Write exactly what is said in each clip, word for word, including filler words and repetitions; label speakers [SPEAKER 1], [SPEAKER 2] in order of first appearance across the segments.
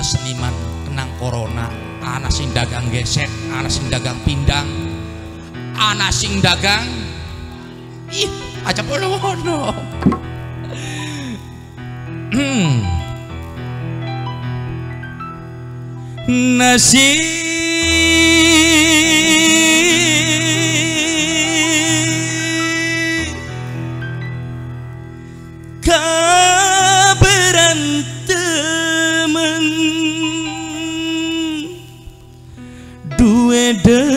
[SPEAKER 1] seniman kenang corona, ana sing dagang gesek, ana sing dagang pindang, ana sing dagang ih aja pono-pono. Hmm. Nasi kaberantemen duwe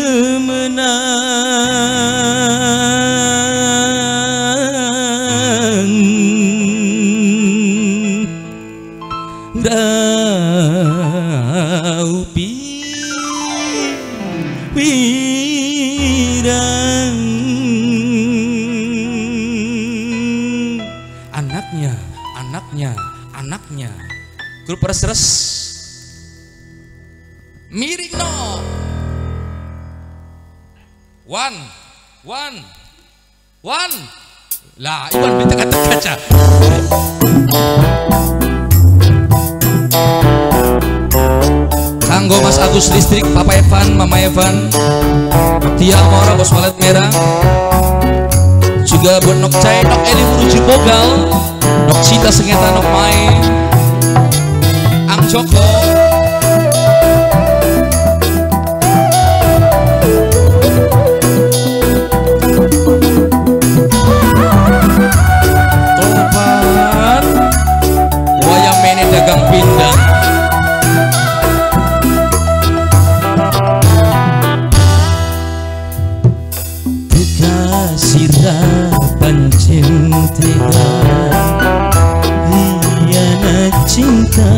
[SPEAKER 1] demenan raupi wirang anaknya anaknya anaknya grup res-res miring no one one one lah Iwan minta kata kaca kanggo Mas Agus Listrik, Papa Evan, Mama Evan, Tia Amora, Bos Walet Merah, juga buat Nok Cai, Nok Eli Muruji Bogal, Nok Cita Sengeta, Nok Mai, Ang Joko, Topan, Wayang Mene Dagang Pindang, sirapan cinta hianat cinta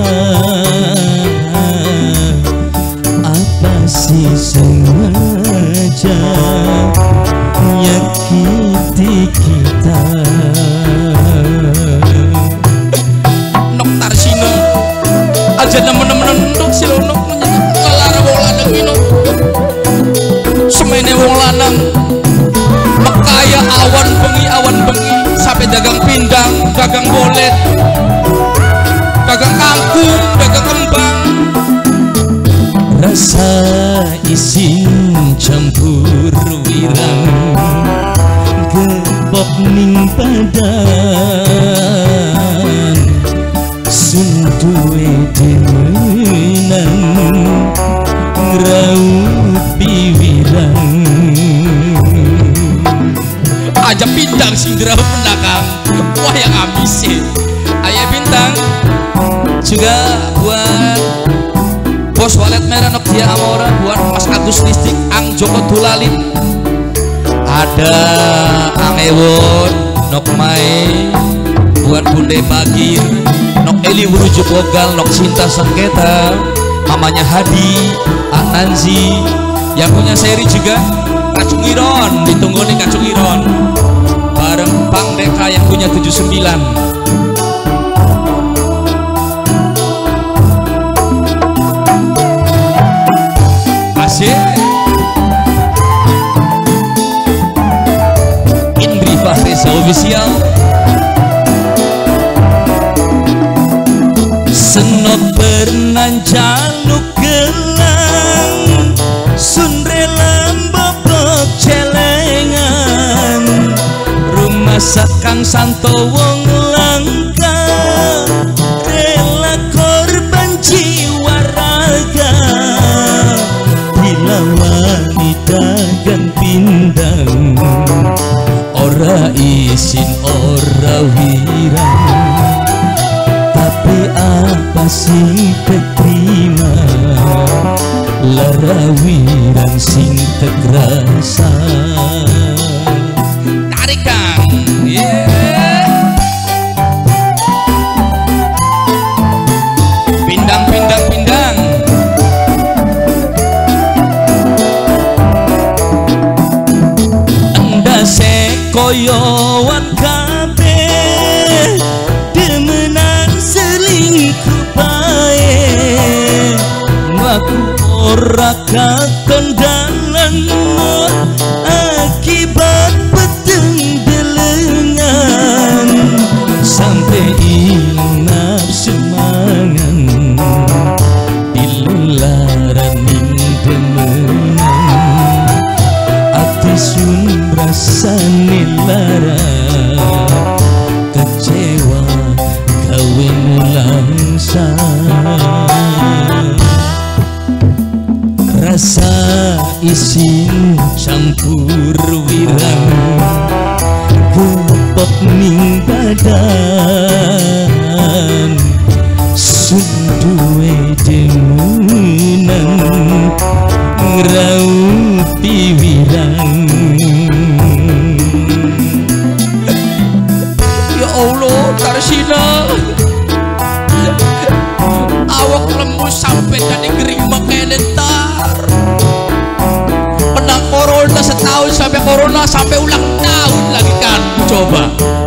[SPEAKER 1] apa sih sengaja nyakiti kita Nok Tarsino aja nemen-nemen nduk si Nok ngelara wong lanang ini semene wong lanang kaya awan bengi awan bengi sampai dagang pindang, dagang bolet, dagang kangkung, dagang kembang. Rasa isin campur wirang, gebok ning padan, sunduwe demenan, ngraut biwirang. Aja bintang singgera penakang wah yang ambisi ayah bintang juga buat Bos Walet Merah Nok Tia Amora buat Mas Agus Listrik Ang Joko Tulalin ada Ang Ewon Nok Mai buat Bunde Bagir Nok Eli Wuruju Bogal Nok Cinta Sengketa mamanya Hadi Ang Nanzi yang punya seri juga Kacung Iron ditunggu nih Kacung Iron bareng Bang Deka yang punya tujuh puluh sembilan asik Indri Fahreza Official senot bernan jaluk gelang sunrela bobok celengan rumah sakang santo wong langka rela korban jiwa raga dilawani dagang pindang ora isin ora wirang tapi apa sing keterima lara wirang sing tegrasa tarikan yeah. Pindang pindang pindang enda sekoyoan kabeh demenan selingkuh bae aku ora katon dalan akibat peteng delengan sampai ilang nafsu mangan isin campur wirang gepok ning badan sunduwe demunan ngraupi wirang. Ya Allah Tarsina, awak lembut sampai tadi kering makelentar. Menang corona setahun sampai corona sampai ulang tahun lagi kan. Coba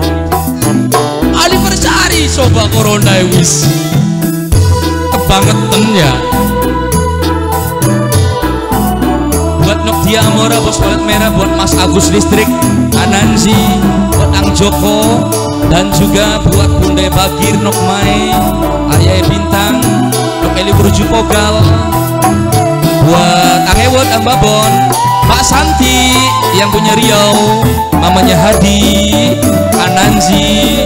[SPEAKER 1] anniversary coba corona wis kebangetan ya. Buat Nokdia Amora, Bos Walet Merah, buat Mas Agus Listrik, Anansi, buat Ang Joko, dan juga buat Bunda Bagir, Nokmai, Ayah Bintang, Nok Eli Burju Pogal, buat Angewot Ambabon, Mbak Santi yang punya Riau, mamanya Hadi, Anansi,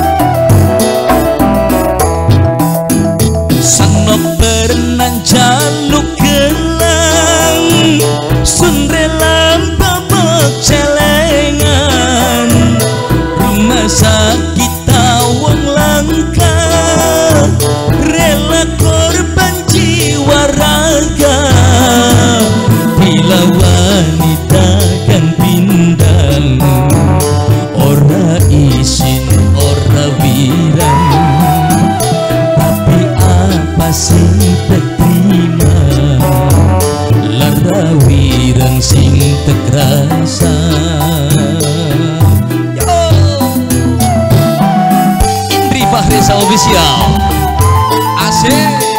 [SPEAKER 1] Sanok pernah jaluk gelang, sun rela babak celengan, rumah sakit tawang langka, rela korban jiwa raga, bila wanita kan pindang, ora isin ora wirang, tapi apa sing terima, lara wirang sing tekrasa. Indri Fahresa Official asik.